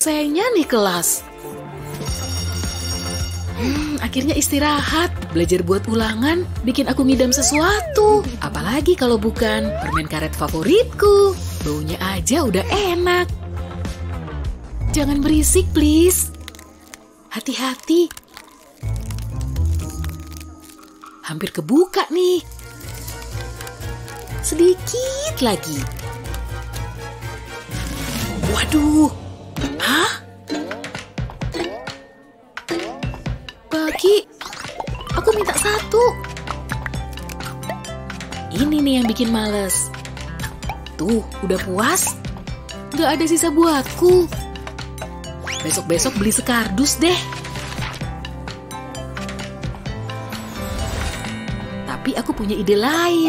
selesainya nih kelas. Akhirnya istirahat. Belajar buat ulangan bikin aku ngidam sesuatu. Apalagi kalau bukan permen karet favoritku. Baunya aja udah enak. Jangan berisik, please. Hati-hati. Hampir kebuka nih. Sedikit lagi. Waduh. Hah? Bagi. Aku minta satu. Ini nih yang bikin males. Tuh, udah puas? Gak ada sisa buatku. Besok-besok beli sekardus deh. Tapi aku punya ide lain.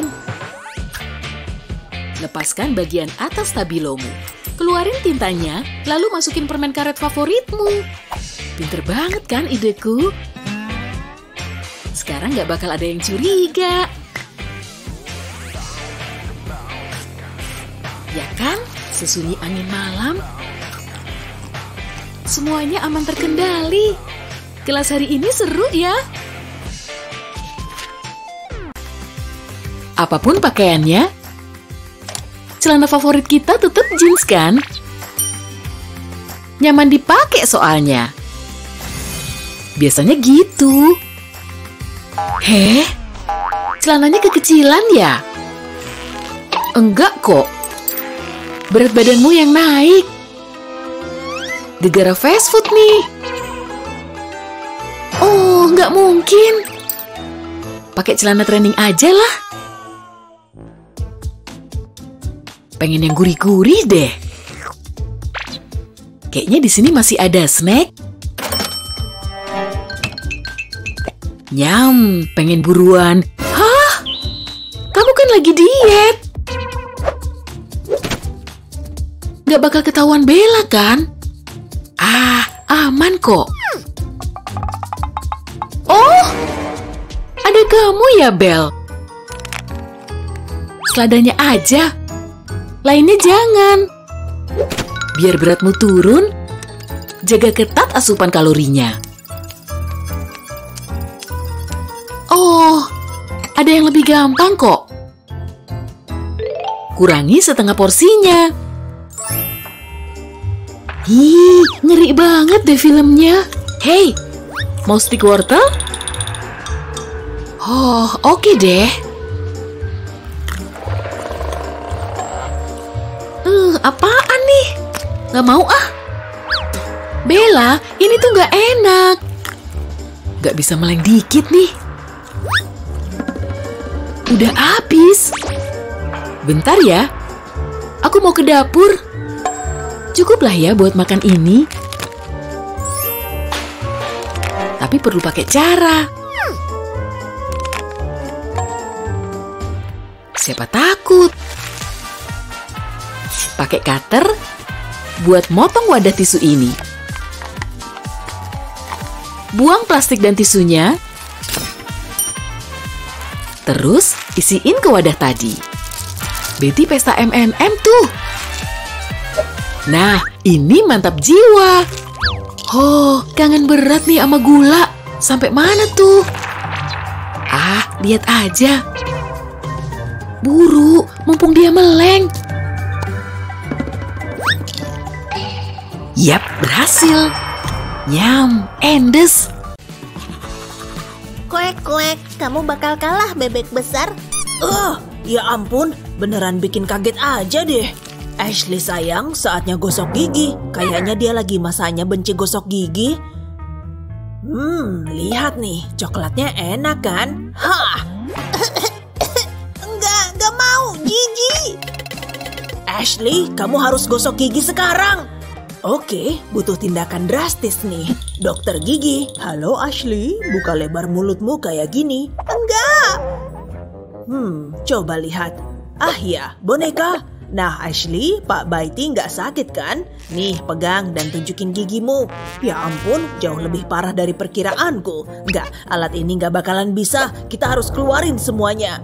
Lepaskan bagian atas stabilomu. Keluarin tintanya, lalu masukin permen karet favoritmu. Pinter banget kan ideku? Sekarang gak bakal ada yang curiga. Ya kan? Sesunyi angin malam. Semuanya aman terkendali. Kelas hari ini seru ya. Apapun pakaiannya, celana favorit kita tetap jeans kan? Nyaman dipakai soalnya. Biasanya gitu. Heh, celananya kekecilan ya? Enggak kok. Berat badanmu yang naik. Gegara fast food nih. Oh, nggak mungkin. Pakai celana training aja lah. Pengen yang gurih-gurih deh. Kayaknya di sini masih ada snack. Nyam, pengen buruan. Hah? Kamu kan lagi diet. Nggak bakal ketahuan Bella kan? Aman kok. Oh, ada kamu ya, Bel. Seladanya aja. Lainnya jangan. Biar beratmu turun, jaga ketat asupan kalorinya. Oh, ada yang lebih gampang kok. Kurangi setengah porsinya. Ih, ngeri banget deh filmnya. Hey, mau stick wortel? Oh, oke deh. Apaan nih? Gak mau ah. Bella, ini tuh gak enak. Gak bisa meleng dikit nih. Udah habis. Bentar ya. Aku mau ke dapur. Cukuplah ya buat makan ini. Tapi perlu pakai cara. Siapa takut? Pakai cutter buat motong wadah tisu ini. Buang plastik dan tisunya. Terus isiin ke wadah tadi. Betty pesta M&M tuh. Nah, ini mantap jiwa. Oh, kangen berat nih sama gula. Sampai mana tuh? Lihat aja. Buru, mumpung dia meleng. Yap, berhasil. Nyam, endes. Kuek, kamu bakal kalah bebek besar. Ya ampun, beneran bikin kaget aja deh. Ashley sayang, saatnya gosok gigi. Kayaknya dia lagi masanya benci gosok gigi. Lihat nih, coklatnya enak kan? Hah! Enggak mau, jijik. Ashley, kamu harus gosok gigi sekarang. Oke, butuh tindakan drastis nih. Dokter gigi, halo Ashley, buka lebar mulutmu kayak gini. Enggak. Coba lihat. Ya, boneka. Nah, Ashley, Pak Baiti nggak sakit kan? Nih, pegang dan tunjukin gigimu. Ya ampun, jauh lebih parah dari perkiraanku. Nggak, alat ini nggak bakalan bisa. Kita harus keluarin semuanya.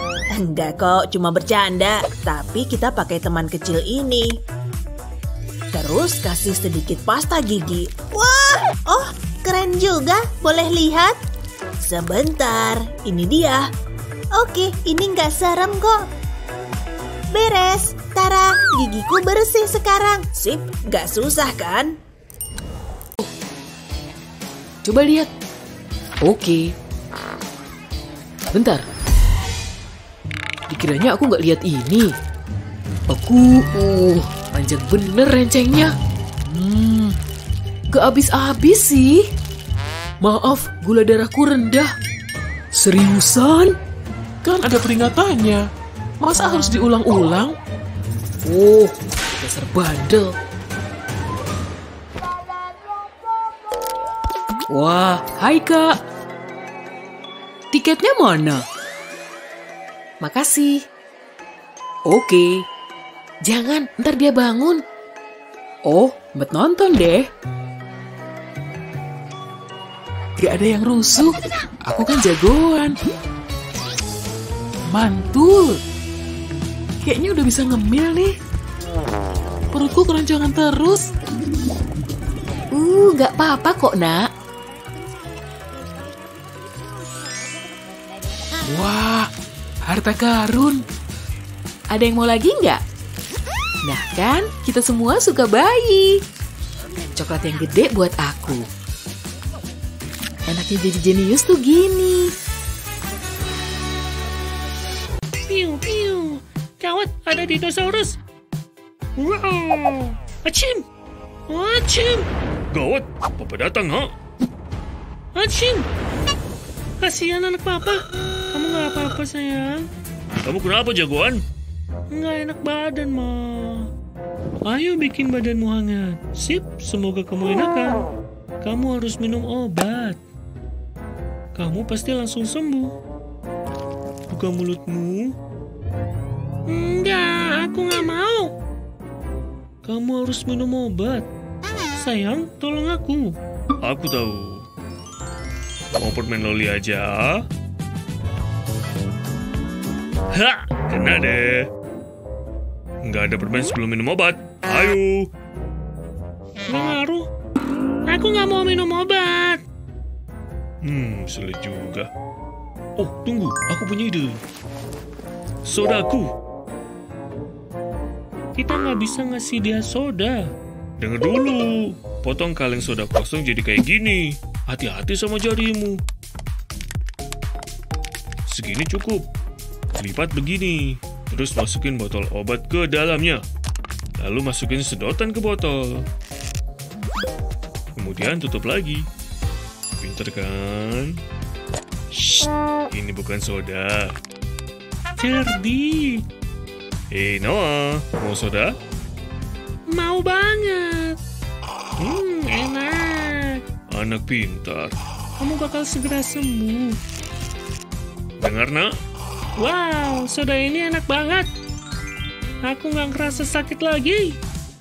Enggak kok, cuma bercanda. Tapi kita pakai teman kecil ini. Terus kasih sedikit pasta gigi. Wah, oh keren juga. Boleh lihat? Sebentar, ini dia. Oke, ini nggak serem kok. Beres. Tara, gigiku bersih sekarang. Sip, nggak susah kan? Coba lihat. Oke. Bentar. Dikiranya aku nggak lihat ini. Aku, panjang bener rencengnya. Gak habis-habis sih. Maaf, gula darahku rendah. Seriusan? Kan ada peringatannya. Masa harus diulang-ulang? Oh, dasar bandel. Wah, hai Kak. Tiketnya mana? Makasih. Oke. Jangan, ntar dia bangun. Oh, buat nonton deh. Gak ada yang rusuh. Aku kan jagoan. Mantul. Kayaknya udah bisa ngemil nih. Perutku keroncongan terus. Gak apa-apa kok, Nak. Wah, harta karun. Ada yang mau lagi nggak? Nah kan, kita semua suka bayi. Coklat yang gede buat aku. Enaknya jadi jenius tuh gini. Piu, piu. Gawat, ada dinosaurus. Wow. Achim. Achim. Gawat, Papa datang, ha? Achim. Kasihan anak Papa. Kamu gak apa-apa, sayang. Kamu kenapa, jagoan? Nggak enak badan, Ma. Ayo bikin badanmu hangat. Sip, semoga kamu enakan. Kamu harus minum obat. Kamu pasti langsung sembuh. Buka mulutmu. Enggak, aku nggak mau. Kamu harus minum obat. Sayang, tolong aku. Aku tahu. Mau permen loli aja? Ha, kena deh. Nggak ada permen sebelum minum obat. Ayo. Nggak ngaruh. Aku nggak mau minum obat. Sulit juga. Oh, tunggu. Aku punya ide. Sodaku. Kita nggak bisa ngasih dia soda. Dengar dulu. Potong kaleng soda kosong jadi kayak gini. Hati-hati sama jarimu. Segini cukup. Lipat begini. Terus masukin botol obat ke dalamnya. Lalu masukin sedotan ke botol. Kemudian tutup lagi. Pinter kan? Shh, ini bukan soda. Cerdik. Hei Noah, mau soda? Mau banget. Enak. Anak pintar. Kamu bakal segera sembuh. Dengar, nak? Wow, soda ini enak banget. Aku nggak ngerasa sakit lagi.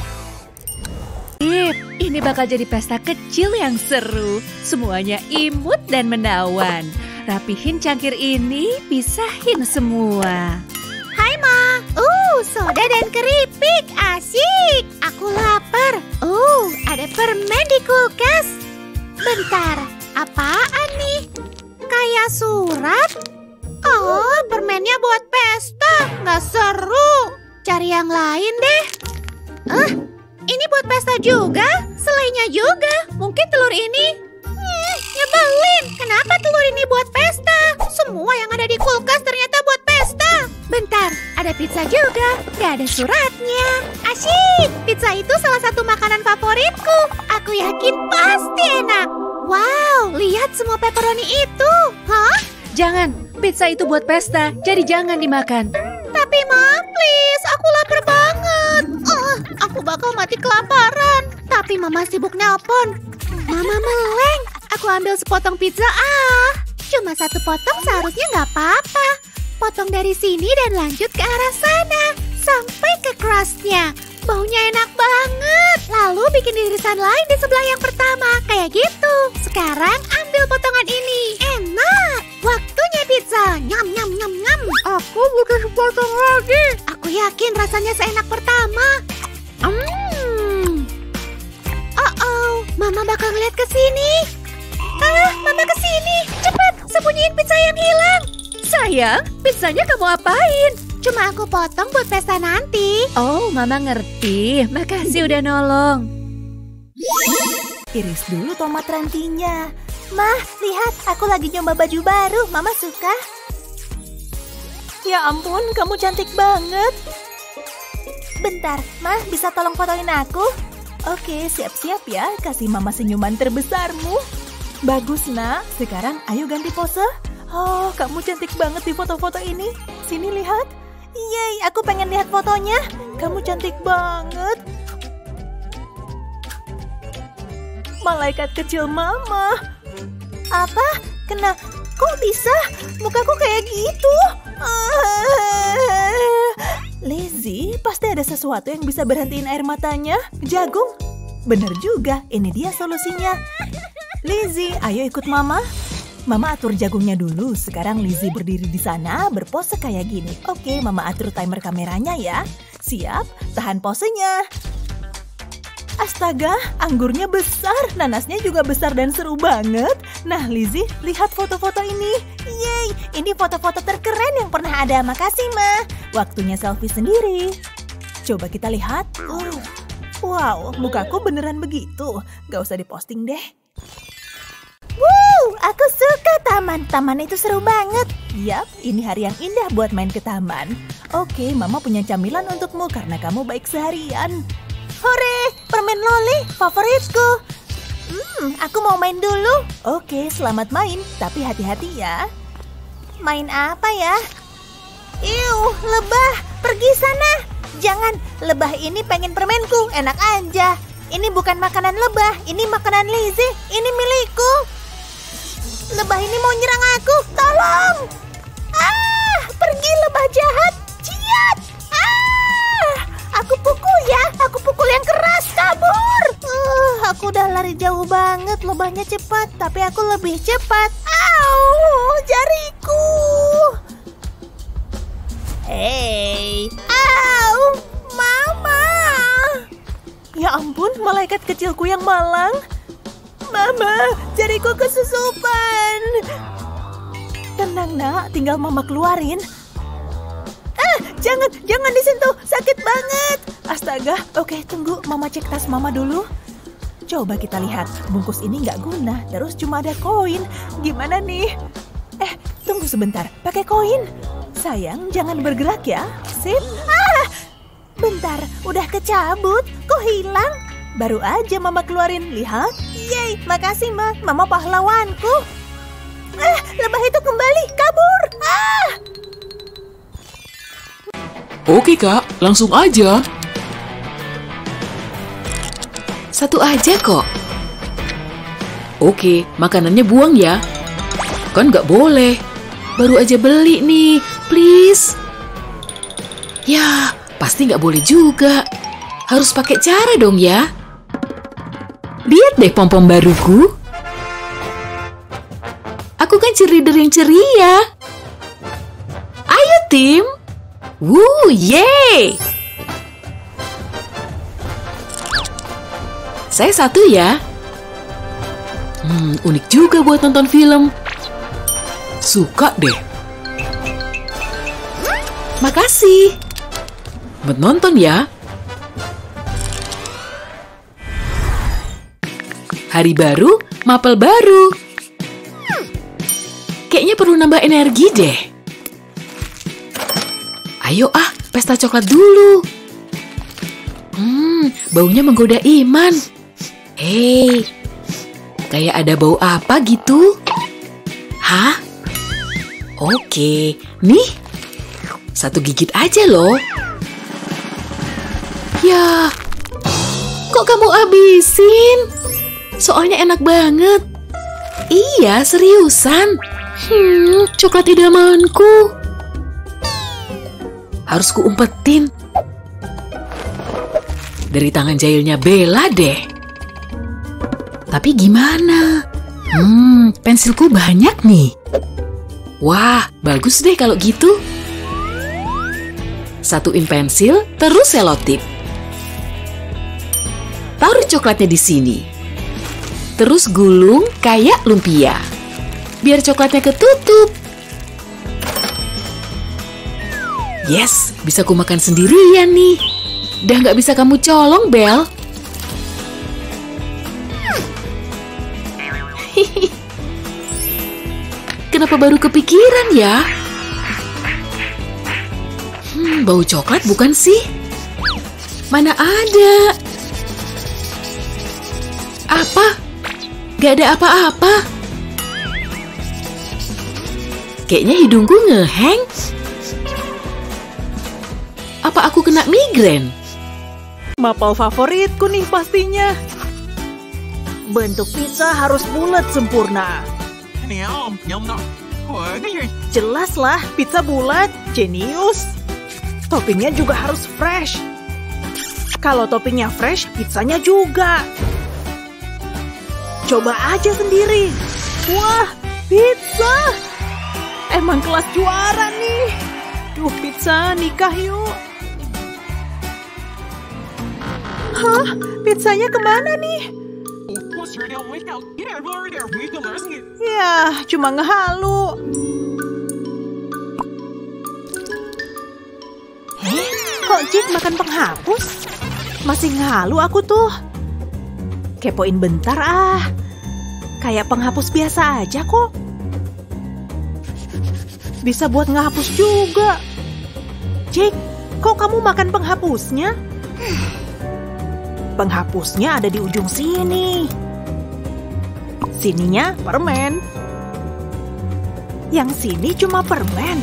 Ini bakal jadi pesta kecil yang seru. Semuanya imut dan menawan. Rapihin cangkir ini, pisahin semua. Hai Ma. Soda dan keripik. Asik. Aku lapar. Ada permen di kulkas. Bentar, apaan nih? Kayak surat? Oh, permennya buat pesta. Nggak seru. Cari yang lain deh. Ini buat pesta juga? Selainya juga? Mungkin telur ini? Nyebelin. Kenapa telur ini buat pesta? Semua yang ada di kulkas ternyata buat pesta. Bentar, ada pizza juga. Gak ada suratnya. Asyik, pizza itu salah satu makanan favoritku. Aku yakin pasti enak. Wow, lihat semua pepperoni itu. Hah? Jangan, pizza itu buat pesta, jadi jangan dimakan. Tapi Ma, please, aku lapar banget. Aku bakal mati kelaparan. Tapi Mama sibuk nelpon. Mama meleng. Aku ambil sepotong pizza Cuma satu potong seharusnya nggak apa-apa. Potong dari sini dan lanjut ke arah sana. Sampai ke crustnya. Baunya enak banget. Lalu bikin irisan lain di sebelah yang pertama. Kayak gitu. Sekarang ambil potongan ini. Enak. Waktunya pizza. Nyam, nyam, nyam, nyam. Aku butuh sepotong lagi. Aku yakin rasanya seenak pertama. Mama bakal ngeliat ke sini. Mama ke sini. Cepat, sembunyiin pizza yang hilang. Sayang, pizzanya kamu apain? Cuma aku potong buat pesta nanti. Oh, Mama ngerti. Makasih udah nolong. Iris dulu tomat rantinya. Mah, lihat, aku lagi nyoba baju baru. Mama suka. Ya ampun, kamu cantik banget. Bentar, Mah, bisa tolong fotoin aku? Oke, siap-siap ya. Kasih Mama senyuman terbesarmu. Bagus, Nak. Sekarang ayo ganti pose. Oh, kamu cantik banget di foto-foto ini. Sini lihat. Yeay, aku pengen lihat fotonya. Kamu cantik banget. Malaikat kecil Mama. Apa? Kok bisa? Mukaku kayak gitu? Lizzie, pasti ada sesuatu yang bisa berhentiin air matanya. Jagung? Bener juga, ini dia solusinya. Lizzie, ayo ikut Mama. Mama atur jagungnya dulu. Sekarang Lizzie berdiri di sana, berpose kayak gini. Oke, Mama atur timer kameranya ya. Siap, tahan posenya. Astaga, anggurnya besar, nanasnya juga besar dan seru banget. Nah, Lizzie, lihat foto-foto ini. Yeay, ini foto-foto terkeren yang pernah ada. Makasih, Ma. Waktunya selfie sendiri. Coba kita lihat. Wow, mukaku beneran begitu. Gak usah diposting deh. Aku suka taman. Taman itu seru banget. Yap, ini hari yang indah buat main ke taman. Oke, Mama punya camilan untukmu karena kamu baik seharian. Hore, permen loli favoritku. Aku mau main dulu. Oke, selamat main, tapi hati-hati ya. Main apa ya? Lebah, pergi sana. Jangan, lebah ini pengen permenku, enak aja. Ini bukan makanan lebah, ini makanan Lizzie, ini milikku. Lebah ini mau nyerang aku, tolong. Pergi lebah jahat, ciat. Aku pukul yang keras, kabur. Aku udah lari jauh banget, lebahnya cepat, tapi aku lebih cepat. Jariku. Mama. Ya ampun, malaikat kecilku yang malang. Mama, jariku kesusupan. Tenang, Nak, tinggal Mama keluarin. Jangan disentuh, sakit banget. Astaga, oke, tunggu, Mama cek tas Mama dulu. Coba kita lihat, bungkus ini nggak guna, terus cuma ada koin. Gimana nih? Tunggu sebentar, pakai koin. Sayang, jangan bergerak ya. Sip. Bentar, udah kecabut, kok hilang? Baru aja Mama keluarin, lihat. Yeay, makasih Ma, Mama pahlawanku. Lebah itu kembali, kabur. Oke Kak, langsung aja. Satu aja kok. Oke, makanannya buang ya. Kan nggak boleh. Baru aja beli nih, please. Ya, pasti nggak boleh juga. Harus pakai cara dong ya. Lihat deh pom-pom baruku. Aku kan cheerleader yang ceria. Ayo tim. Yeay! Saya satu ya. Unik juga buat nonton film. Suka deh. Makasih. Buat nonton ya. Hari baru, mapel baru. Kayaknya perlu nambah energi deh. Ayo pesta coklat dulu. Baunya menggoda iman. Hei, kayak ada bau apa gitu? Hah? Oke, nih. Satu gigit aja loh. Ya, kok kamu habisin? Soalnya enak banget. Iya, seriusan. Coklat idamanku. Harus kuumpetin. Dari tangan jahilnya Bella deh. Tapi gimana? Pensilku banyak nih. Wah, bagus deh kalau gitu. Satuin pensil, terus selotip. Taruh coklatnya di sini. Terus gulung kayak lumpia. Biar coklatnya ketutup. Yes, bisa kumakan sendirian nih. Udah nggak bisa kamu colong, Bel. Kenapa baru kepikiran ya? Bau coklat bukan sih? Mana ada? Apa? Gak ada apa-apa. Kayaknya hidungku ngeheng. Apa aku kena migrain? Mapel favoritku nih pastinya. Bentuk pizza harus bulat sempurna. Jelas lah, pizza bulat, jenius. Toppingnya juga harus fresh. Kalau toppingnya fresh, pizzanya juga. Coba aja sendiri. Wah, pizza. Emang kelas juara nih. Duh, pizza, nikah yuk. Hah? Pizzanya kemana nih? Ya, cuma ngehalu. Kok Jake makan penghapus? Masih ngehalu aku tuh. Kepoin bentar ah. Kayak penghapus biasa aja kok. Bisa buat ngehapus juga. Jake, kok kamu makan penghapusnya? Penghapusnya ada di ujung sini. Sininya permen. Yang sini cuma permen.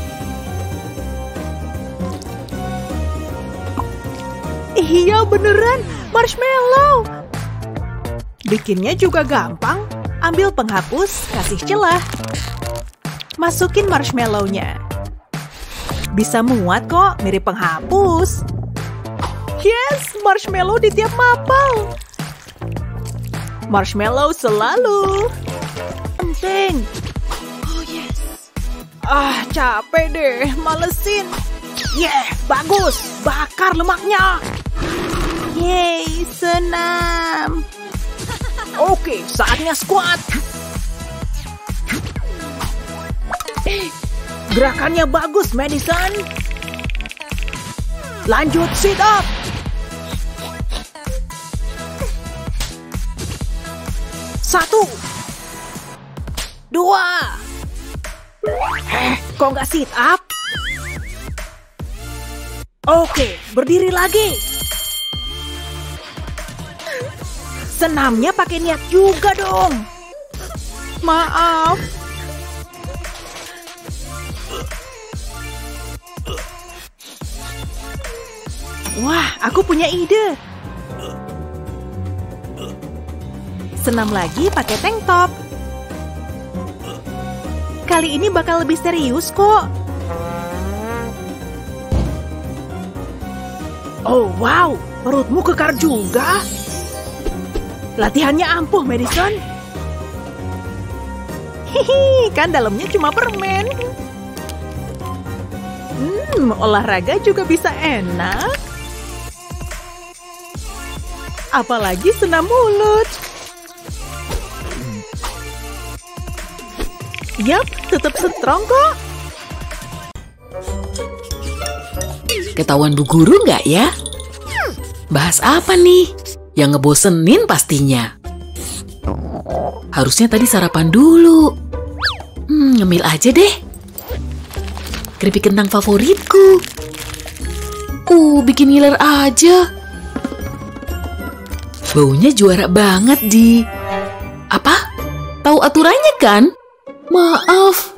Iya beneran, marshmallow. Bikinnya juga gampang. Ambil penghapus, kasih celah. Masukin marshmallow-nya. Bisa muat kok, mirip penghapus. Yes, marshmallow di tiap mapel. Marshmallow selalu penting. Oh yes. Ah, capek deh, malesin. Yeah, bagus, bakar lemaknya. Yeay, senam. Oke, saatnya squat. Gerakannya bagus, Madison. Lanjut sit up. Satu. Dua. Kok nggak sit up? Oke, berdiri lagi. Senamnya pakai niat juga dong. Maaf. Wah, aku punya ide. Senam lagi pakai tank top. Kali ini bakal lebih serius kok. Oh wow, perutmu kekar juga. Latihannya ampuh, Madison. Hihi, kan dalamnya cuma permen. Olahraga juga bisa enak. Apalagi senam mulut. Yap, tetap strong kok. Ketahuan Bu Guru nggak ya? Bahas apa nih? Yang ngebosenin pastinya. Harusnya tadi sarapan dulu. Ngemil aja deh. Keripik kentang favoritku. Bikin ngiler aja. Baunya juara banget di... Apa? Tahu aturannya kan? Maaf.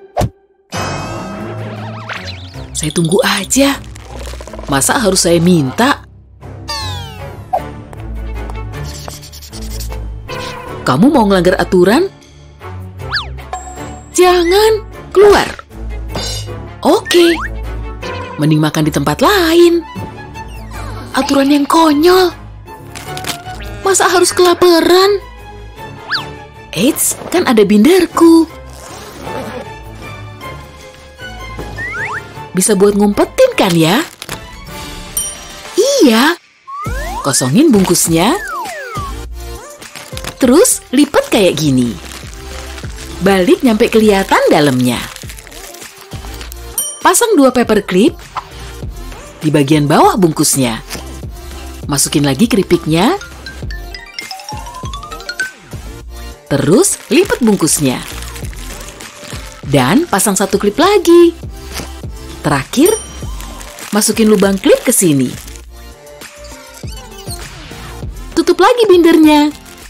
Saya tunggu aja. Masa harus saya minta? Kamu mau ngelanggar aturan? Jangan, keluar. Oke. Mending makan di tempat lain. Aturan yang konyol. Masa harus kelaparan? Eits, kan ada binderku. Bisa buat ngumpetin kan ya? Iya. Kosongin bungkusnya. Terus lipat kayak gini. Balik nyampe kelihatan dalamnya. Pasang 2 paper clip di bagian bawah bungkusnya. Masukin lagi keripiknya. Terus lipat bungkusnya. Dan pasang 1 klip lagi. Terakhir, masukin lubang klip ke sini. Tutup lagi bindernya.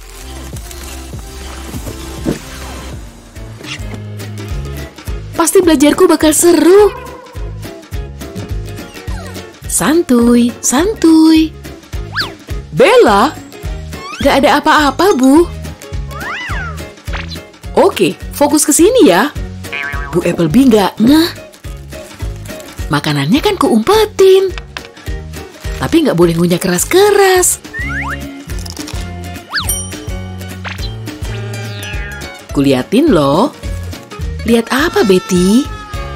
Pasti belajarku bakal seru. Santuy, santuy. Bella, gak ada apa-apa, Bu. Oke, fokus ke sini ya. Bu Applebee gak ngeh. Makanannya kan kuumpetin. Tapi gak boleh ngunyah keras-keras. Kuliatin loh. Lihat apa, Betty?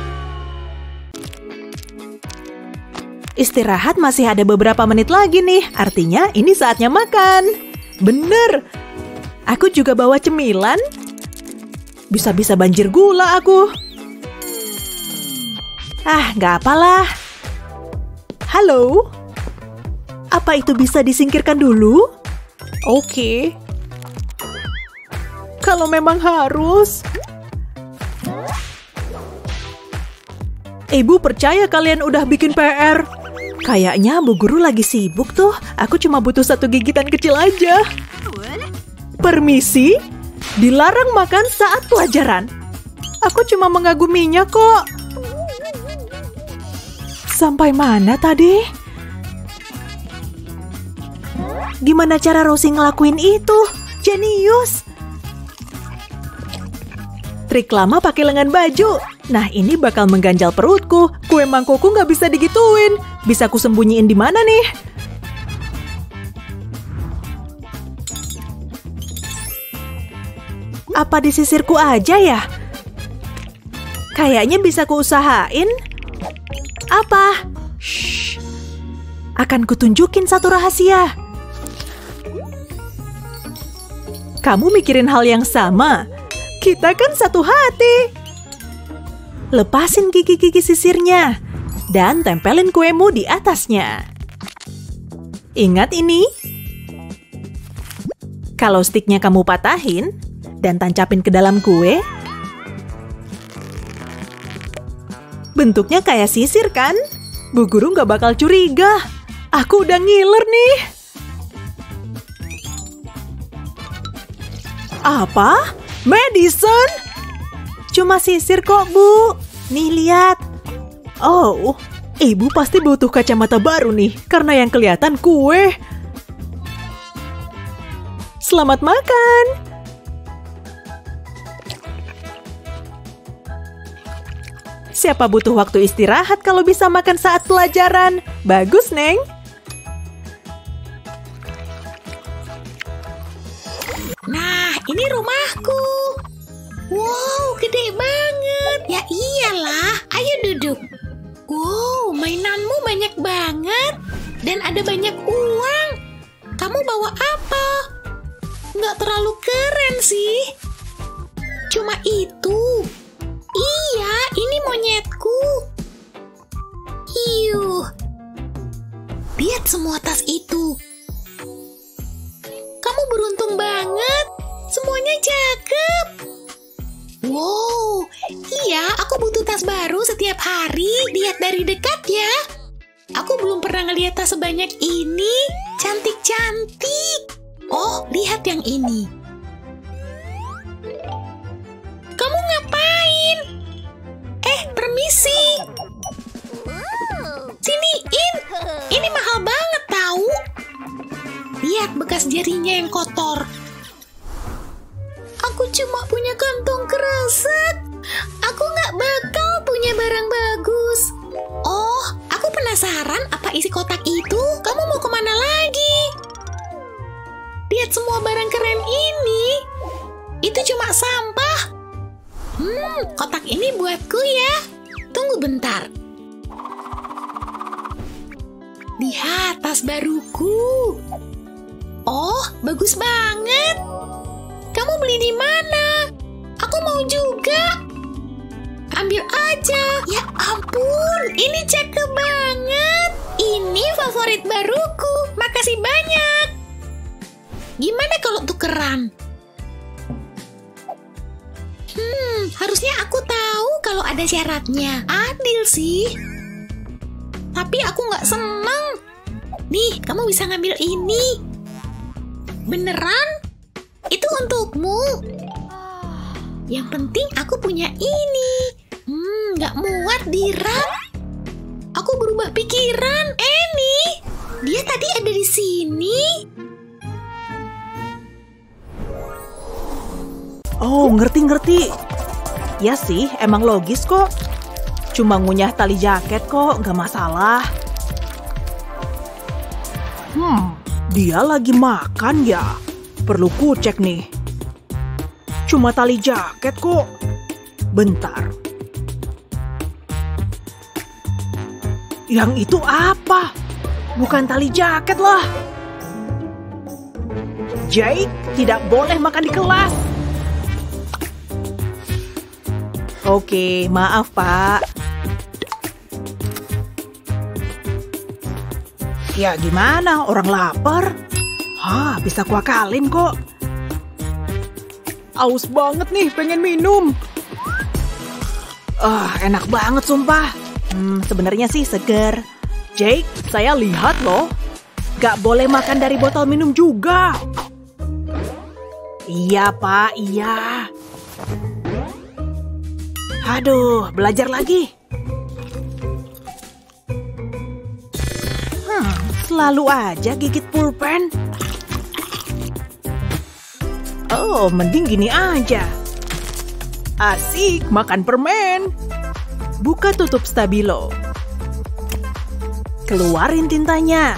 Istirahat masih ada beberapa menit lagi nih, artinya ini saatnya makan. Bener, aku juga bawa cemilan. Bisa-bisa banjir gula aku. Nggak apalah. Halo? Apa itu bisa disingkirkan dulu? Oke. Kalau memang harus. Ibu percaya kalian udah bikin PR. Kayaknya Bu Guru lagi sibuk tuh. Aku cuma butuh 1 gigitan kecil aja. Permisi, dilarang makan saat pelajaran. Aku cuma mengaguminya kok. Sampai mana tadi? Gimana cara Rosie ngelakuin itu? Jenius! Trik lama pakai lengan baju. Nah, ini bakal mengganjal perutku. Kue mangkokku nggak bisa digituin. Bisa ku sembunyiin di mana nih? Apa di sisirku aja ya? Kayaknya bisa ku usahain. Apa? Shh. Akan kutunjukin satu rahasia. Kamu mikirin hal yang sama. Kita kan satu hati. Lepasin gigi-gigi sisirnya dan tempelin kuemu di atasnya. Ingat ini. Kalau stiknya kamu patahin dan tancapin ke dalam kue, bentuknya kayak sisir kan? Bu Guru nggak bakal curiga. Aku udah ngiler nih. Apa? Madison? Cuma sisir kok, Bu. Nih, lihat. Oh, Ibu pasti butuh kacamata baru nih, karena yang kelihatan kue. Selamat makan. Siapa butuh waktu istirahat kalau bisa makan saat pelajaran? Bagus, Neng. Nah, ini rumahku. Wow, gede banget. Ya iyalah, ayo duduk. Wow, mainanmu banyak banget. Dan ada banyak uang. Kamu bawa apa? Nggak terlalu keren sih. Cuma itu. Iya, ini monyetku. Iyuh. Lihat semua tas itu. Kamu beruntung banget. Semuanya cakep. Wow, iya, aku butuh tas baru setiap hari. Lihat dari dekat ya. Aku belum pernah ngeliat tas sebanyak ini. Cantik-cantik. Oh, lihat yang ini. Kamu ngapain? Permisi. Siniin. Ini mahal banget tahu. Lihat bekas jarinya yang kotor. Aku cuma punya kantong kresek. Aku nggak bakal punya barang bagus. Oh, aku penasaran apa isi kotak itu. Kamu mau kemana lagi? Lihat semua barang keren ini. Itu cuma sampah. Kotak ini buatku ya. Tunggu bentar. Lihat tas baruku. Oh, bagus banget. kamu beli di mana? Aku mau juga. Ambil aja. Ya ampun, ini cakep banget. Ini favorit baruku. Makasih banyak. Gimana kalau tukeran? Harusnya aku tahu kalau ada syaratnya. Adil sih. Tapi aku nggak seneng. Nih, kamu bisa ngambil ini. Beneran? Itu untukmu. Yang penting aku punya ini. Nggak muat di rak. Aku berubah pikiran. Annie, dia tadi ada di sini. Oh, ngerti. Ya sih, emang logis kok. Cuma ngunyah tali jaket kok, nggak masalah. Dia lagi makan ya? Perlu ku cek nih. Cuma tali jaket kok. Bentar. Yang itu apa? Bukan tali jaket lah. Jake tidak boleh makan di kelas. Oke, maaf Pak. Ya gimana, orang lapar? Bisa kuakalin kok. Aus banget nih, pengen minum. Enak banget sumpah. Sebenarnya sih seger. Jake, saya lihat loh. Gak boleh makan dari botol minum juga. Iya Pak, iya. Aduh, belajar lagi. Selalu aja gigit pulpen. Oh, mending gini aja. Asik makan permen. Buka tutup stabilo. Keluarin tintanya.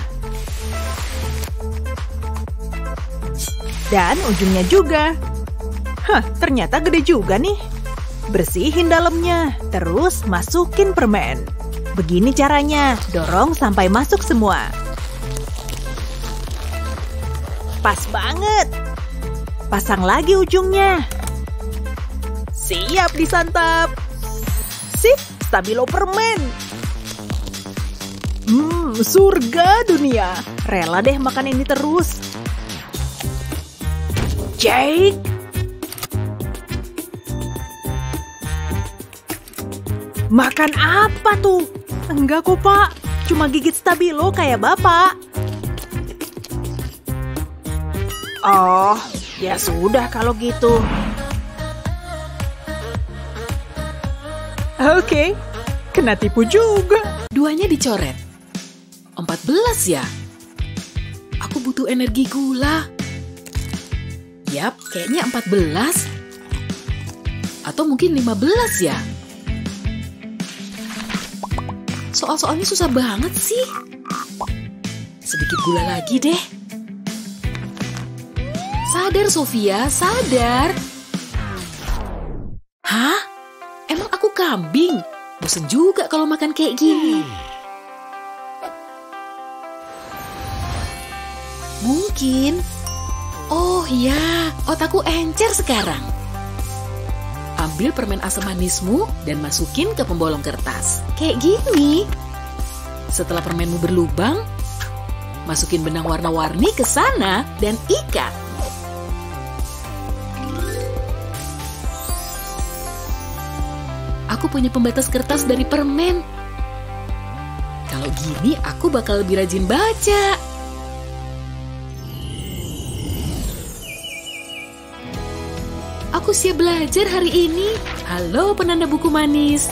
Dan ujungnya juga. Ternyata gede juga nih. Bersihin dalamnya, terus masukin permen. Begini caranya, dorong sampai masuk semua. Pas banget. Pasang lagi ujungnya. Siap disantap. Sip, stabilo permen. Surga dunia. Rela deh makan ini terus. Jake. Makan apa tuh? Enggak kok, Pak. Cuma gigit stabilo kayak Bapak. Oh, ya sudah kalau gitu. Oke, kena tipu juga. Duanya dicoret. 14 ya? Aku butuh energi gula. Yap, kayaknya 14. Atau mungkin 15 ya? Soal-soalnya susah banget sih. Sedikit gula lagi deh. Sadar, Sofia, sadar. Hah? Emang aku kambing? Bosen juga kalau makan kayak gini. Mungkin. Oh ya, otakku encer sekarang. Ambil permen asam manismu dan masukin ke pembolong kertas. Kayak gini. Setelah permenmu berlubang, masukin benang warna-warni ke sana dan ikat. Aku punya pembatas kertas dari permen. Kalau gini, aku bakal lebih rajin baca. Aku siap belajar hari ini. Halo penanda buku manis.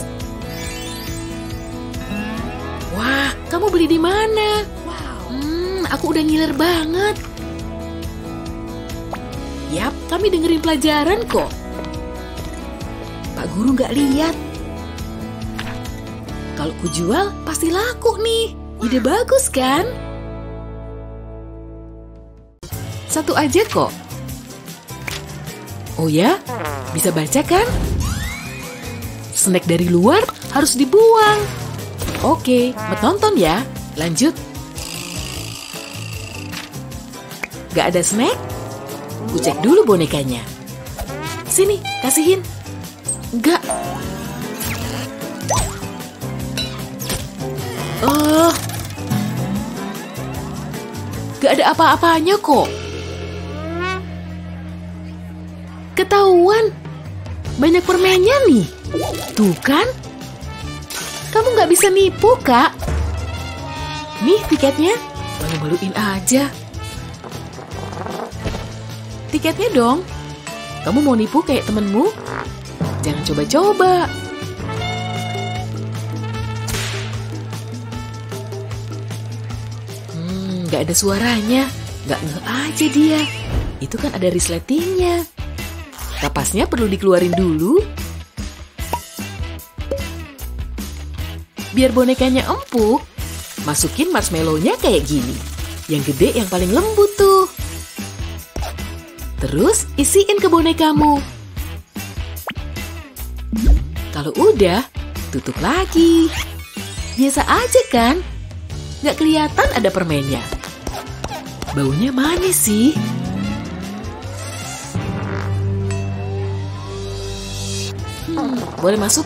Wah, kamu beli di mana? Aku udah ngiler banget. Yap, kami dengerin pelajaran kok. Pak guru nggak lihat. Kalau ku jual, pasti laku nih. Ide bagus kan? Satu aja kok. Oh ya, bisa baca kan? Snack dari luar harus dibuang. Oke, menonton ya. Lanjut. Gak ada snack? Ku cek dulu bonekanya. Sini, kasihin. Enggak. Gak ada apa-apanya kok. Ketahuan. Banyak permennya nih. Tuh kan? Kamu gak bisa nipu, Kak. Nih tiketnya. Malu-maluin aja. Tiketnya dong. Kamu mau nipu kayak temenmu? Jangan coba-coba. Gak ada suaranya. Gak ngeh aja dia. Itu kan ada resletingnya. Kapasnya perlu dikeluarin dulu. Biar bonekanya empuk, masukin marshmallow-nya kayak gini. Yang gede yang paling lembut tuh. Terus isiin ke bonekamu. Kalau udah, tutup lagi. Biasa aja kan? Gak kelihatan ada permennya. Baunya manis sih. Boleh masuk?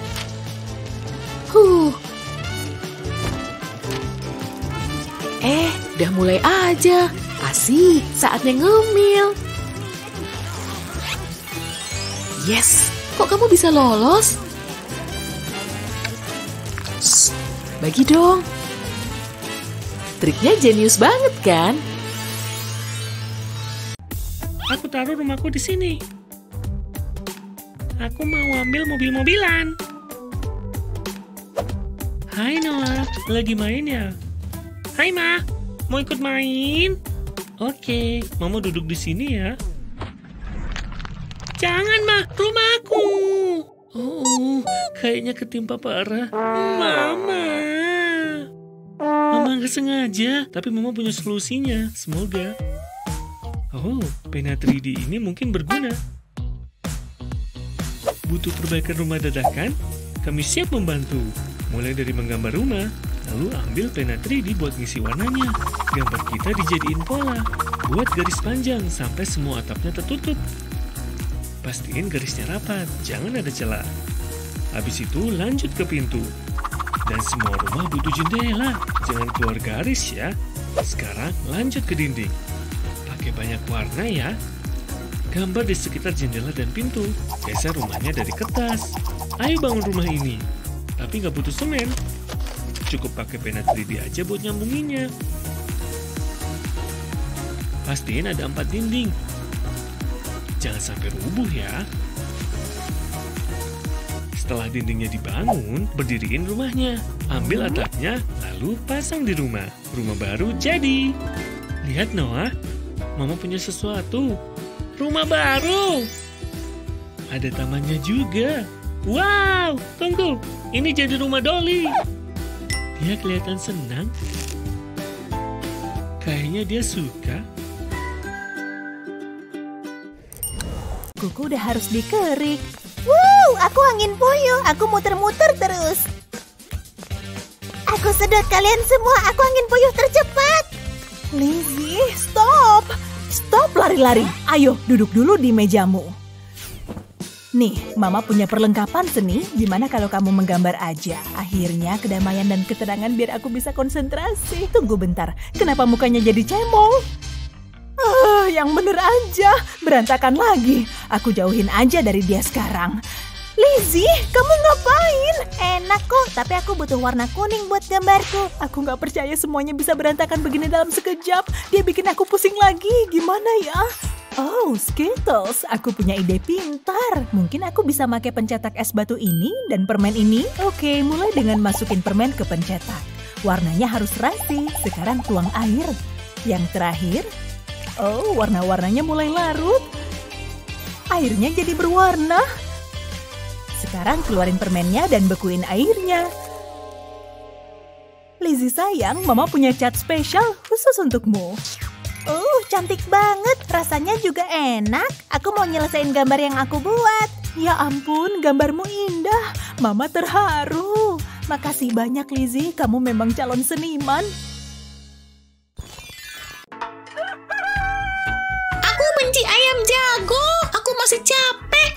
Udah mulai aja. Asik, saatnya ngemil. Yes, kok kamu bisa lolos? Shh, bagi dong. Triknya jenius banget kan? Aku taruh rumahku di sini. Aku mau ambil mobil-mobilan. Hai Noah, lagi main ya? Hai Ma, mau ikut main? Oke, Mama duduk di sini ya. Jangan Ma, rumahku. Oh, kayaknya ketimpa parah. Mama nggak sengaja, tapi Mama punya solusinya. Semoga. Oh, pena 3D ini mungkin berguna. Butuh perbaikan rumah dadakan? Kami siap membantu. Mulai dari menggambar rumah, lalu ambil pena 3D buat ngisi warnanya. Gambar kita dijadiin pola. Buat garis panjang sampai semua atapnya tertutup. Pastiin garisnya rapat, jangan ada celah. Habis itu lanjut ke pintu. Dan semua rumah butuh jendela, jangan keluar garis ya. Sekarang lanjut ke dinding. Pakai banyak warna ya. Gambar di sekitar jendela dan pintu. Geser rumahnya dari kertas. Ayo bangun rumah ini. Tapi nggak butuh semen. Cukup pakai pena 3D aja buat nyambunginnya. Pastiin ada 4 dinding. Jangan sampai rubuh ya. Setelah dindingnya dibangun, berdiriin rumahnya. Ambil atapnya, lalu pasang di rumah. Rumah baru jadi. Lihat Noah, Mama punya sesuatu. Rumah baru. Ada tamannya juga. Wow, tunggu. Ini jadi rumah Dolly. Dia kelihatan senang. Kayaknya dia suka. Kuku udah harus dikerik. Aku angin puyuh. Aku muter-muter terus. Aku sedot kalian semua. Aku angin puyuh tercepat. Lizzie, stop. Stop lari-lari. Ayo, duduk dulu di mejamu. Nih, Mama punya perlengkapan seni. Gimana kalau kamu menggambar aja? Akhirnya kedamaian dan ketenangan biar aku bisa konsentrasi. Tunggu bentar, kenapa mukanya jadi cemong? Yang bener aja. Berantakan lagi. Aku jauhin aja dari dia sekarang. Lizzie, kamu ngapain? Enak kok, tapi aku butuh warna kuning buat gambarku. Aku nggak percaya semuanya bisa berantakan begini dalam sekejap. Dia bikin aku pusing lagi. Gimana ya? Oh, Skittles. Aku punya ide pintar. Mungkin aku bisa pakai pencetak es batu ini dan permen ini. Oke, mulai dengan masukin permen ke pencetak. Warnanya harus rapi. Sekarang tuang air. Yang terakhir, oh, warna-warnanya mulai larut. Airnya jadi berwarna. Sekarang keluarin permennya dan bekuin airnya. Lizzie sayang, Mama punya cat spesial khusus untukmu. Cantik banget. Rasanya juga enak. Aku mau nyelesain gambar yang aku buat. Ya ampun, gambarmu indah. Mama terharu. Makasih banyak Lizzie, kamu memang calon seniman. Aku benci ayam jago. Aku masih capek.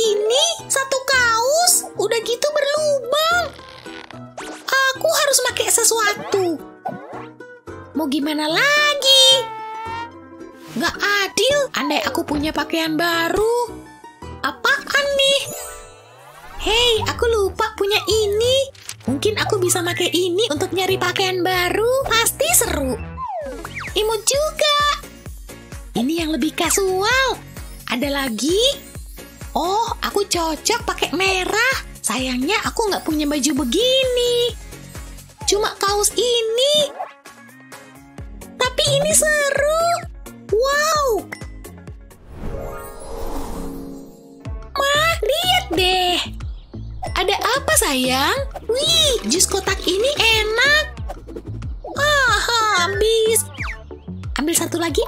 ini? Satu kaos? Udah gitu berlubang. Aku harus pakai sesuatu. Mau gimana lagi? Gak adil, andai aku punya pakaian baru. Apaan nih? Hei, aku lupa punya ini. Mungkin aku bisa pakai ini untuk nyari pakaian baru. Pasti seru. Imut juga. Ini yang lebih kasual. Ada lagi? Oh, aku cocok pakai merah. Sayangnya aku nggak punya baju begini. Cuma kaos ini. Tapi ini seru. Wow. Ma, lihat deh. Ada apa sayang? Wih, jus kotak ini enak. Habis. Ambil satu lagi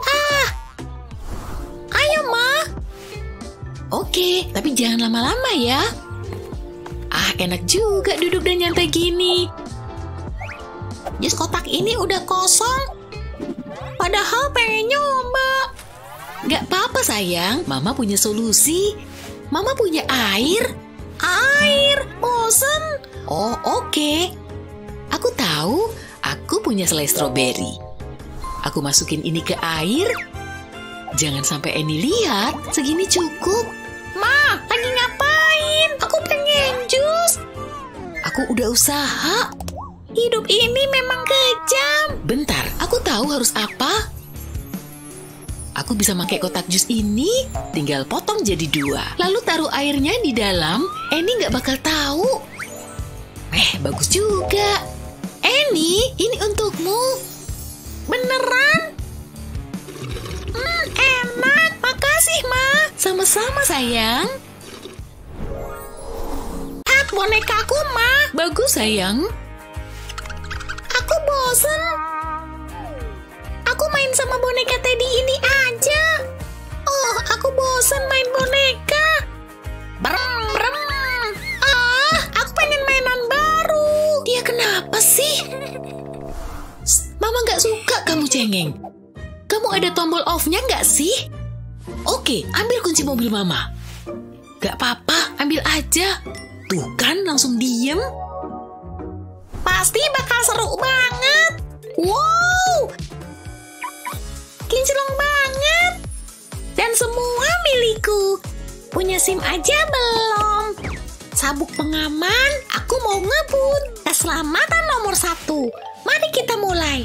Ayo, Ma. Oke, tapi jangan lama-lama ya. Enak juga duduk dan nyantai gini. Jus kotak ini udah kosong. Padahal pengen nyoba. Gak apa-apa sayang, Mama punya solusi. Mama punya air. Air, bosen. Oh, oke. Aku tahu, aku punya selai stroberi. Aku masukin ini ke air. Jangan sampai Annie lihat, segini cukup. Ma, lagi ngapain? Aku pengen jus. Aku udah usaha. Hidup ini memang kejam. Bentar, aku tahu harus apa. Aku bisa pakai kotak jus ini, tinggal potong jadi 2. Lalu taruh airnya di dalam, Annie nggak bakal tahu. Bagus juga. Annie, ini untukmu. Beneran? Enak. Makasih, Ma. Sama-sama, sayang. Lihat bonekaku, Ma. Bagus, sayang. Aku bosen. Aku main sama boneka Teddy ini aja. Oh, aku bosen main boneka. Brem, brem. Aku pengen mainan baru. Dia kenapa sih? Mama gak suka kamu cengeng. Kamu ada tombol off-nya gak sih? Oke, ambil kunci mobil Mama. Gak apa-apa, ambil aja. Tuh kan, langsung diem. Pasti bakal seru banget. Wow, kinclong banget. Dan semua milikku. Punya SIM aja belum? Sabuk pengaman, aku mau ngebut. Keselamatan nomor 1. Mari kita mulai.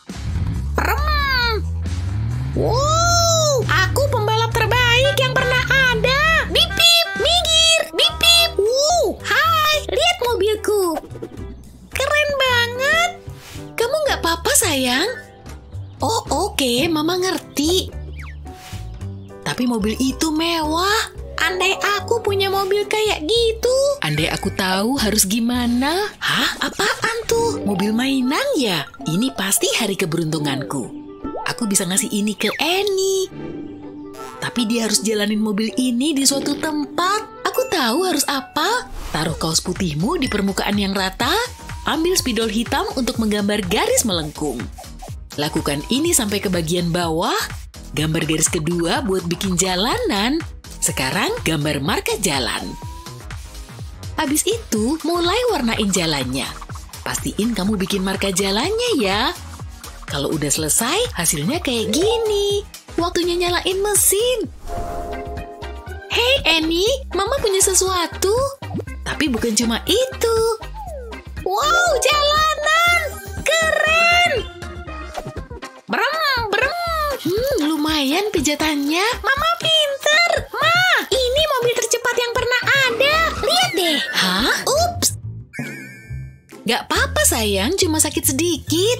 Wow, aku pembalap terbaik yang pernah ada. Bip bip, minggir, bip bip. Wow, hai, lihat mobilku. Keren banget. Kamu nggak apa-apa sayang? Oh oke, Mama ngerti. Tapi mobil itu mewah. Andai aku punya mobil kayak gitu. Andai aku tahu harus gimana. Hah? Apaan tuh? Mobil mainan ya? Ini pasti hari keberuntunganku. Aku bisa ngasih ini ke Annie. Tapi dia harus jalanin mobil ini di suatu tempat. Aku tahu harus apa. Taruh kaos putihmu di permukaan yang rata. Ambil spidol hitam untuk menggambar garis melengkung. Lakukan ini sampai ke bagian bawah. Gambar garis kedua buat bikin jalanan. Sekarang gambar marka jalan. Habis itu mulai warnain jalannya. Pastiin kamu bikin marka jalannya ya. Kalau udah selesai hasilnya kayak gini. Waktunya nyalain mesin. Hey Annie, Mama punya sesuatu. Tapi bukan cuma itu. Wow, jalanan! Keren! Brem, brem. Lumayan pijatannya. Mama pinter. Ma, ini mobil tercepat yang pernah ada. Lihat deh. Hah? Ups. Gak apa-apa sayang, cuma sakit sedikit.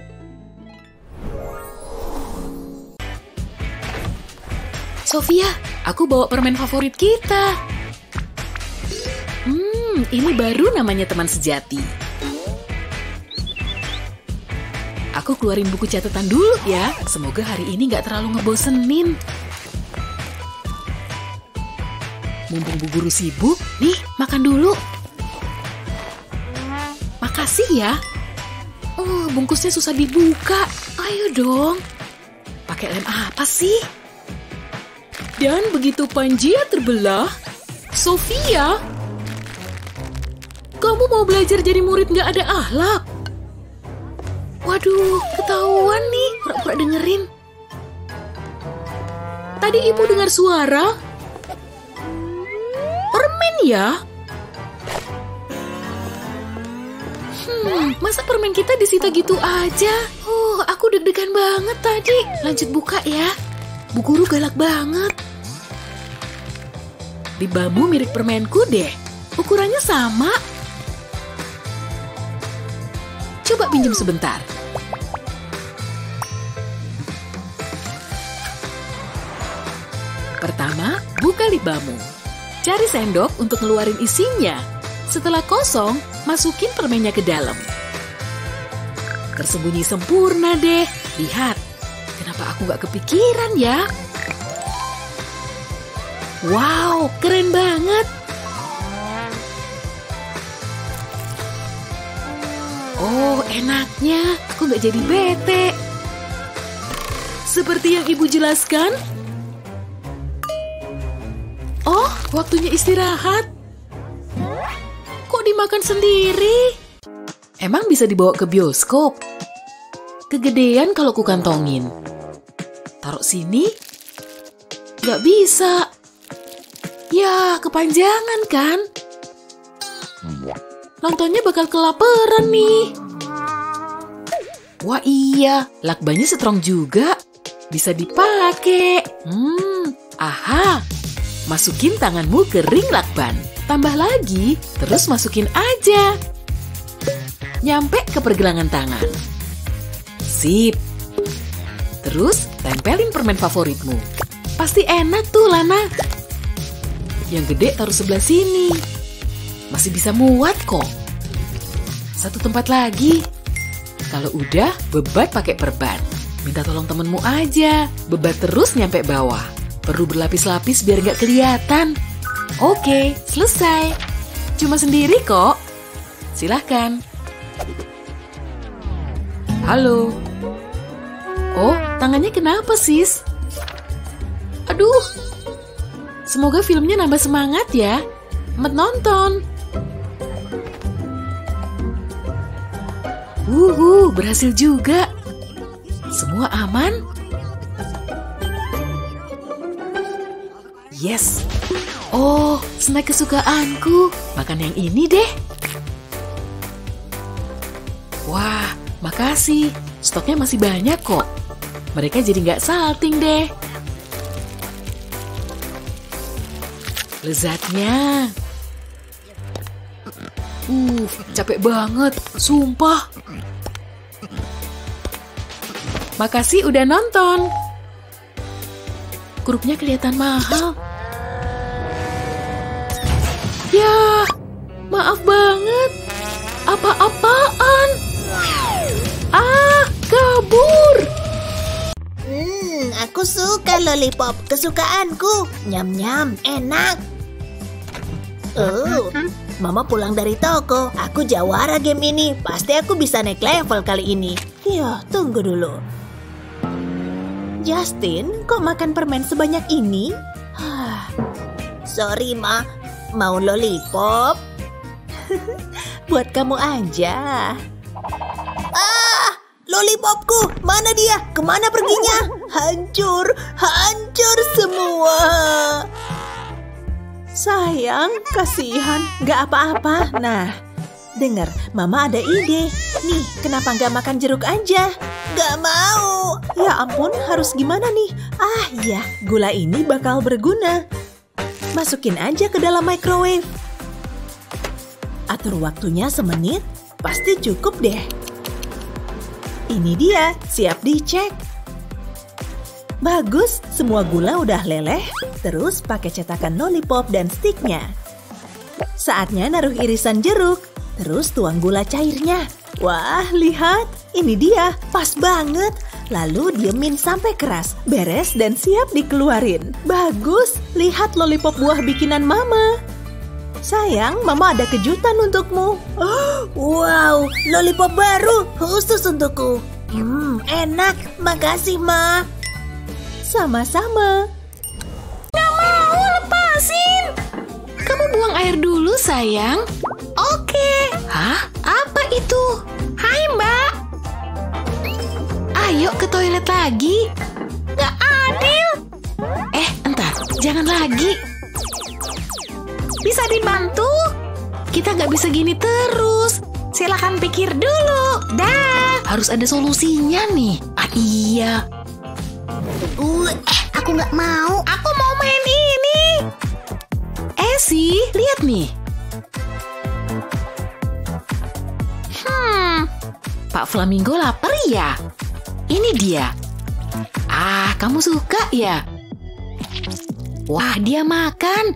Sofia, aku bawa permen favorit kita. Ini baru namanya teman sejati. Aku keluarin buku catatan dulu ya. Semoga hari ini gak terlalu ngebosenin. Mumpung Bu Guru sibuk, nih makan dulu. Makasih ya. Oh, bungkusnya susah dibuka. Ayo dong. Pakai lem apa sih? Dan begitu Panjia terbelah, Sofia? Kamu mau belajar jadi murid nggak ada akhlak? Waduh, ketahuan nih. Pura-pura dengerin. Tadi ibu dengar suara. Permen ya? Masa permen kita disita gitu aja? Aku deg-degan banget tadi. Lanjut buka ya. Bu guru galak banget. Di bambu mirip permenku deh. Ukurannya sama. Coba pinjam sebentar. Pertama, buka lip balmu. Cari sendok untuk ngeluarin isinya. Setelah kosong, masukin permennya ke dalam. Tersembunyi sempurna deh. Lihat, kenapa aku gak kepikiran ya? Wow, keren banget. Oh, enaknya. Aku gak jadi bete. Seperti yang ibu jelaskan. Oh, waktunya istirahat. Kok dimakan sendiri? Emang bisa dibawa ke bioskop? Kegedean kalau ku kantongin. Taruh sini? Gak bisa. Ya, kepanjangan kan? Nontonnya bakal kelaparan nih. Wah iya, lakbannya strong juga. Bisa dipakai. Aha. Masukin tanganmu ke ring lakban. Tambah lagi, terus masukin aja. Nyampe ke pergelangan tangan. Sip. Terus tempelin permen favoritmu. Pasti enak tuh, Lana. Yang gede taruh sebelah sini. Masih bisa muat kok. Satu tempat lagi. Kalau udah, bebat pakai perban. Minta tolong temenmu aja. Bebat terus nyampe bawah. Perlu berlapis-lapis biar nggak kelihatan. Oke, selesai. Cuma sendiri kok. Silahkan. Halo. Oh, tangannya kenapa, sis? Aduh. Semoga filmnya nambah semangat ya. Selamat nonton. Berhasil juga. Semua aman? Yes. Oh, snack kesukaanku. Makan yang ini deh. Wah, makasih. Stoknya masih banyak kok. Mereka jadi nggak salting deh. Lezatnya. Capek banget. Sumpah. Makasih udah nonton. Kurupnya kelihatan mahal. Ya, maaf banget. Apa-apaan? Kabur. Aku suka lollipop kesukaanku. Nyam-nyam, enak. Mama pulang dari toko. Aku jawara game ini. Pasti aku bisa naik level kali ini. Ya, tunggu dulu. Justin, kok makan permen sebanyak ini? Sorry, Ma. Mau lollipop? Buat kamu aja. Lollipopku, mana dia? Kemana perginya? Hancur semua. Sayang, kasihan, gak apa-apa. Nah, dengar, Mama ada ide. Nih, kenapa gak makan jeruk aja? Gak mau. Ya ampun, harus gimana nih? Iya, gula ini bakal berguna. Masukin aja ke dalam microwave. Atur waktunya semenit, pasti cukup deh. Ini dia, siap dicek. Bagus, semua gula udah leleh. Terus pakai cetakan lollipop dan sticknya. Saatnya naruh irisan jeruk. Terus tuang gula cairnya. Wah, lihat. Ini dia, pas banget. Lalu diemin sampai keras. Beres dan siap dikeluarin. Bagus, lihat lollipop buah bikinan Mama. Sayang, Mama ada kejutan untukmu. Wow, lollipop baru khusus untukku. Enak, makasih, Ma. Sama-sama. Nggak mau lepasin. kamu buang air dulu, sayang. Oke. Hah? Apa itu? Hai, Mbak. Ayo ke toilet lagi. Gak adil. Entar, jangan lagi. Bisa dibantu? Kita nggak bisa gini terus. Silakan pikir dulu. Dah. Harus ada solusinya nih. Iya. Aku nggak mau. Aku mau main ini. Esy, lihat nih. Pak Flamingo lapar ya? Ini dia. Kamu suka ya? Wah, dia makan.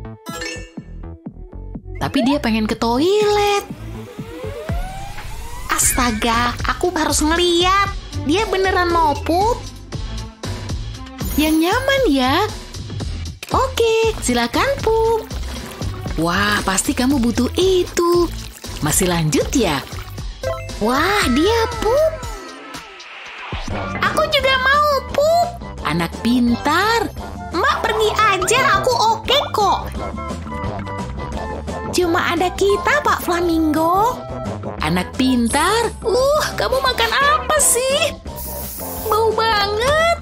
Tapi dia pengen ke toilet. Astaga, aku harus ngeliat. Dia beneran mau pup. Yang nyaman ya. Oke, silakan pup. Wah, pasti kamu butuh itu. Masih lanjut ya? Wah, dia pup. Aku juga mau pup. Anak pintar. Mbak pergi aja, aku oke kok. Cuma ada kita, Pak Flamingo. Anak pintar. Kamu makan apa sih? Bau banget.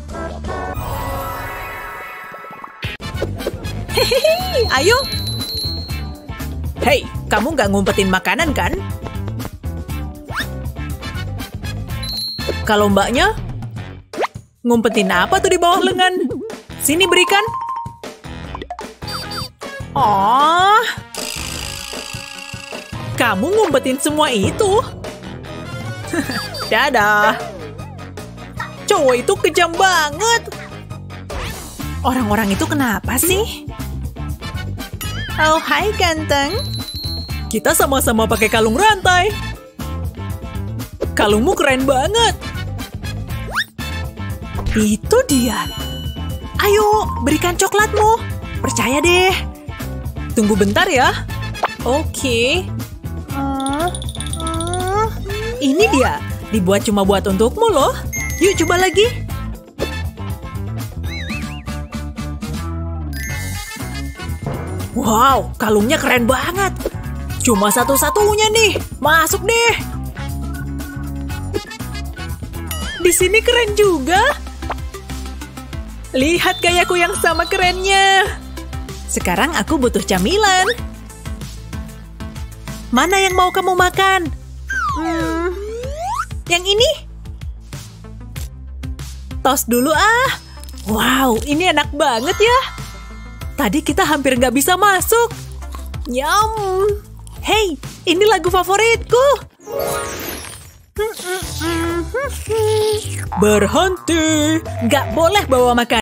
Hehehe, ayo. Hei, kamu nggak ngumpetin makanan kan? Kalau mbaknya, ngumpetin apa tuh di bawah lengan? Sini berikan. Oh, kamu ngumpetin semua itu? Dadah. Cowok itu kejam banget. Orang-orang itu kenapa sih? Oh, hai ganteng. Kita sama-sama pakai kalung rantai. Kalungmu keren banget. Itu dia. Ayo, berikan coklatmu. Percaya deh. Tunggu bentar ya. Oke. Ini dia. Dibuat cuma buat untukmu loh. Yuk coba lagi. Wow, kalungnya keren banget. Cuma satu-satunya nih. Masuk deh. Di sini keren juga. Lihat gayaku yang sama kerennya. Sekarang aku butuh camilan. Mana yang mau kamu makan? Yang ini? Tos dulu ah. Wow, ini enak banget ya. Tadi kita hampir nggak bisa masuk. Nyam. Hey, ini lagu favoritku. Berhenti. Nggak boleh bawa makanan.